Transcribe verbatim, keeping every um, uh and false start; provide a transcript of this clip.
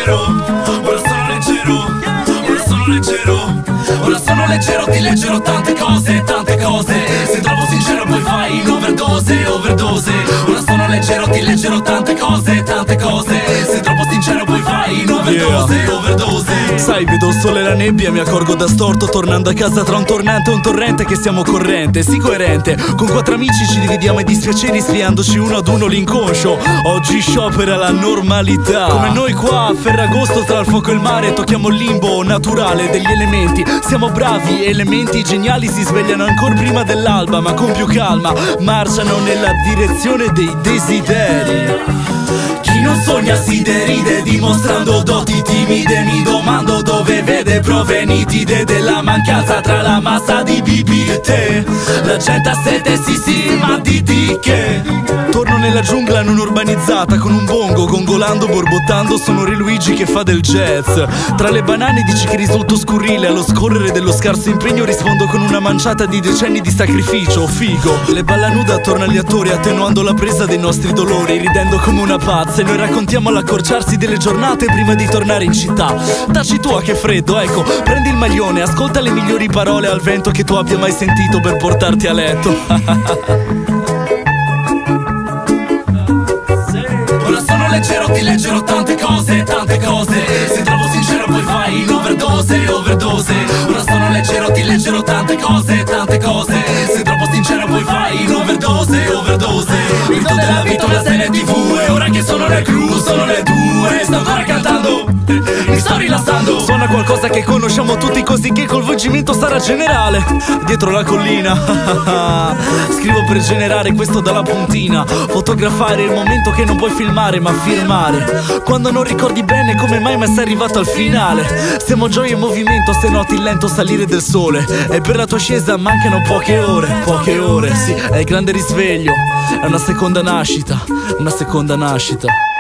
leggero, ora sono leggero, ora sono leggero, ora sono leggero, ti leggerò tante cose, tante cose. Se troppo sincero poi fai in overdose, overdose. Ora sono leggero, ti leggerò tante cose, tante cose. Se troppo sincero poi fai in overdose, yeah. overdose. Sai, vedo il sole e la nebbia, mi accorgo da storto tornando a casa tra un tornante e un torrente che siamo corrente, sì coerente. Con quattro amici ci dividiamo i dispiaceri sfiandoci uno ad uno l'inconscio. Oggi sciopera la normalità. Come noi qua a Ferragosto tra il fuoco e il mare tocchiamo il limbo naturale degli elementi. Siamo bravi, elementi geniali si svegliano ancora prima dell'alba, ma con più calma marciano nella direzione dei desideri. Chi non sogna si deride dimostrando doti timide. Mi domando dove vede prove nitide della mancanza tra la massa di bibite. La gente ha sete, sì sì, ma di di che? Torno nella giungla non urbanizzata con un bongo, gongolando, borbottando, sono Re Luigi che fa del jazz. Tra le banane dici che risulto scurrile, allo scorrere dello scarso impegno rispondo con una manciata di decenni di sacrificio, figo. Le balla nuda attorno agli attori attenuando la presa dei nostri dolori, ridendo come una pazza. E noi raccontiamo l'accorciarsi delle giornate prima di tornare in città. Taci tua che freddo, ecco, prendi il maglione, ascolta le migliori parole al vento che tu abbia mai sentito per portarti a letto. Ora sono leggero, ti leggerò tante cose, tante cose. Se troppo sincero poi fai in overdose, overdose. Ora sono leggero, ti leggerò tante cose, tante cose. Se troppo sincero poi fai in overdose, overdose. Il tuo della vita è la serie tv e ora che sono le crew, sono le due. Sto ancora cantando, mi sto rilassando. Suona qualcosa che conosciamo tutti così che il coinvolgimento sarà generale. Dietro la collina scrivo per generare questo dalla puntina. Fotografare il momento che non puoi filmare ma firmare. Quando non ricordi bene come mai ma sei arrivato al finale. Siamo gioia e movimento se noti il lento salire del sole. E per la tua scesa mancano poche ore, poche ore, sì, è il grande risveglio. È una seconda nascita, una seconda nascita.